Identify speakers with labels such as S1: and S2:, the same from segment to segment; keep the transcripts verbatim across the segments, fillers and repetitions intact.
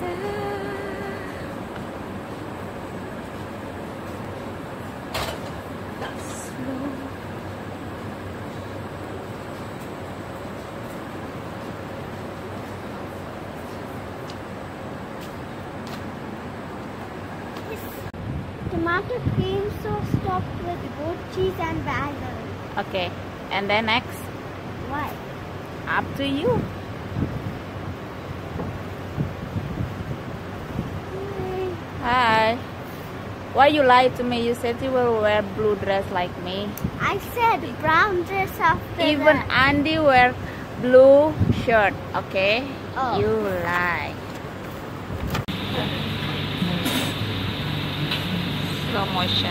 S1: Tomato cream sauce topped with goat cheese and basil.
S2: Okay, and then next?
S1: Why?
S2: Up to you. Hi. Why you lied to me? You said you will wear blue dress like me.
S1: I said brown dress after
S2: Even
S1: that.
S2: Andy wear blue shirt, okay?
S1: Oh.
S2: You lie. Slow motion.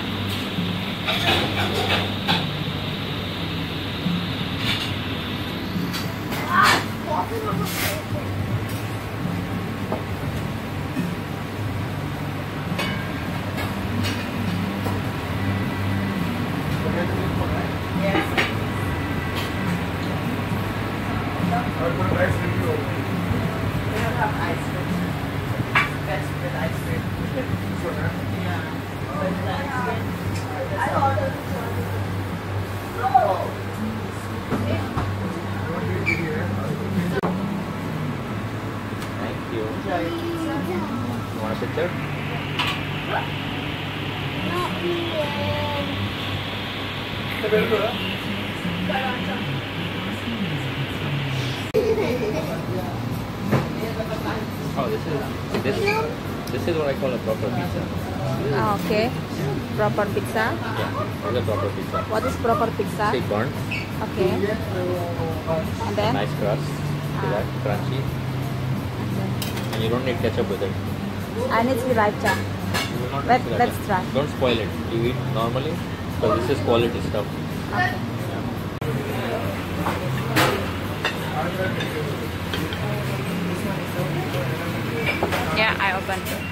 S3: Thank you. You want a picture?
S1: Not really.
S3: Oh, this is this this is what I call a proper pizza.
S2: Ah, okay. Proper pizza.
S3: Yeah, this is a proper pizza.
S2: What is proper pizza?
S3: Stick burnt,
S2: Okay. And then?
S3: nice crust, see that, crunchy, and you don't need ketchup with it.
S2: I need sriracha.
S3: You will not
S2: Let,
S3: need
S2: let's
S3: sriracha.
S2: try.
S3: Don't spoil it. You eat normally, so this is quality stuff.
S2: Okay. Yeah, I opened it.